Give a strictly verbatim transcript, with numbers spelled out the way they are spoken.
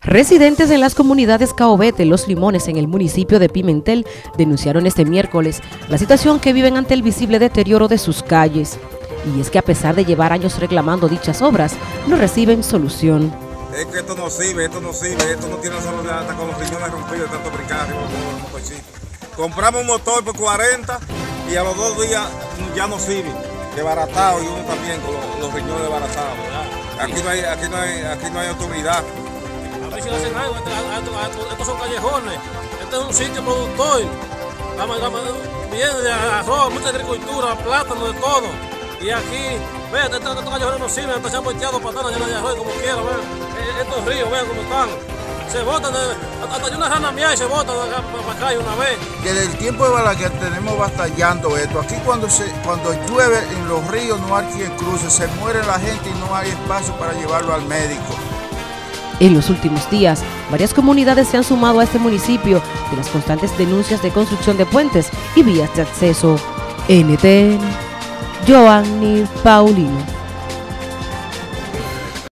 Residentes en las comunidades Caobete, Los Limones, en el municipio de Pimentel, denunciaron este miércoles la situación que viven ante el visible deterioro de sus calles. Y es que a pesar de llevar años reclamando dichas obras, no reciben solución. Es que esto no sirve, esto no sirve, esto no tiene solución, hasta con los riñones rompidos de tanto brincar arriba con los motorcitos. Compramos un motor por cuarenta y a los dos días ya no sirve, desbaratado, y uno también con los, los riñones desbaratados. Aquí no hay, aquí no hay, aquí no hay autoridad. A ver si hacen algo, estos son callejones, este es un sitio productor, viene de arroz, mucha agricultura, plátano, de todo. Y aquí, vean, estos, estos callejones no sirven, estos se han volteado patadas llenas de arroz como quiera, vean, estos ríos, vean cómo están. Se botan, hasta hay una rana mía y se botan para acá una vez. Desde el tiempo de Balaguer tenemos batallando esto. Aquí cuando, se, cuando llueve en los ríos no hay quien cruce, se muere la gente y no hay espacio para llevarlo al médico. En los últimos días, varias comunidades se han sumado a este municipio de las constantes denuncias de construcción de puentes y vías de acceso. N T N, Joanny Paulino.